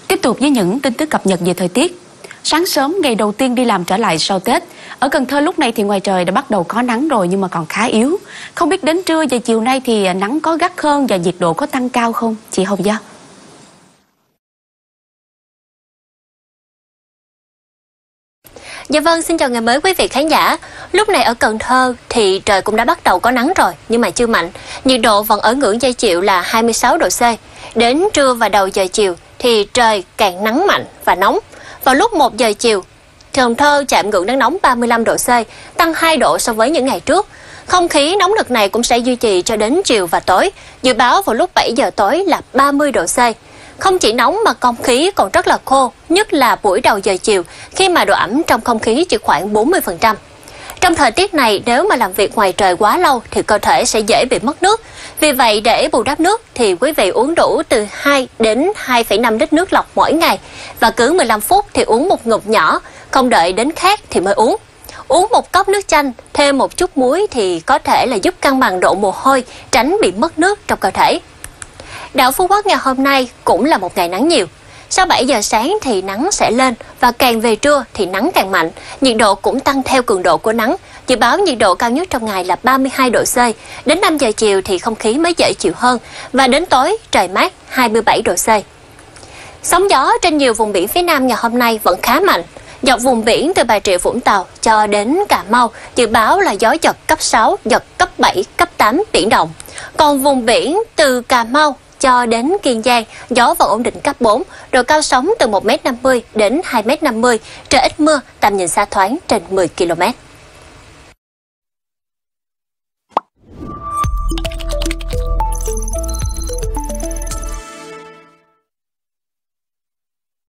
Tiếp tục với những tin tức cập nhật về thời tiết. Sáng sớm ngày đầu tiên đi làm trở lại sau Tết, ở Cần Thơ lúc này thì ngoài trời đã bắt đầu có nắng rồi nhưng mà còn khá yếu. Không biết đến trưa và chiều nay thì nắng có gắt hơn và nhiệt độ có tăng cao không? Chị Hồng Gia. Dạ vâng, xin chào ngày mới quý vị khán giả. Lúc này ở Cần Thơ thì trời cũng đã bắt đầu có nắng rồi nhưng mà chưa mạnh. Nhiệt độ vẫn ở ngưỡng dễ chịu là 26 độ C. Đến trưa và đầu giờ chiều thì trời càng nắng mạnh và nóng. Vào lúc 1 giờ chiều, Cần Thơ chạm ngưỡng nắng nóng 35 độ C, tăng 2 độ so với những ngày trước. Không khí nóng nực này cũng sẽ duy trì cho đến chiều và tối. Dự báo vào lúc 7 giờ tối là 30 độ C. Không chỉ nóng mà không khí còn rất là khô, nhất là buổi đầu giờ chiều khi mà độ ẩm trong không khí chỉ khoảng 40%. Trong thời tiết này, nếu mà làm việc ngoài trời quá lâu thì cơ thể sẽ dễ bị mất nước. Vì vậy, để bù đắp nước thì quý vị uống đủ từ 2 đến 2,5 lít nước lọc mỗi ngày. Và cứ 15 phút thì uống một ngụm nhỏ, không đợi đến khát thì mới uống. Uống một cốc nước chanh, thêm một chút muối thì có thể là giúp cân bằng độ mồ hôi, tránh bị mất nước trong cơ thể. Đảo Phú Quốc ngày hôm nay cũng là một ngày nắng nhiều. Sau 7 giờ sáng thì nắng sẽ lên và càng về trưa thì nắng càng mạnh. Nhiệt độ cũng tăng theo cường độ của nắng. Dự báo nhiệt độ cao nhất trong ngày là 32 độ C. Đến 5 giờ chiều thì không khí mới dễ chịu hơn và đến tối trời mát 27 độ C. Sóng gió trên nhiều vùng biển phía Nam ngày hôm nay vẫn khá mạnh. Dọc vùng biển từ Bà Rịa Vũng Tàu cho đến Cà Mau dự báo là gió giật cấp 6, giật cấp 7, cấp 8 biển động. Còn vùng biển từ Cà Mau cho đến Kiên Giang, gió vẫn ổn định cấp 4, độ cao sóng từ 1,50 m đến 2,50 m, trời ít mưa, tầm nhìn xa thoáng trên 10 km.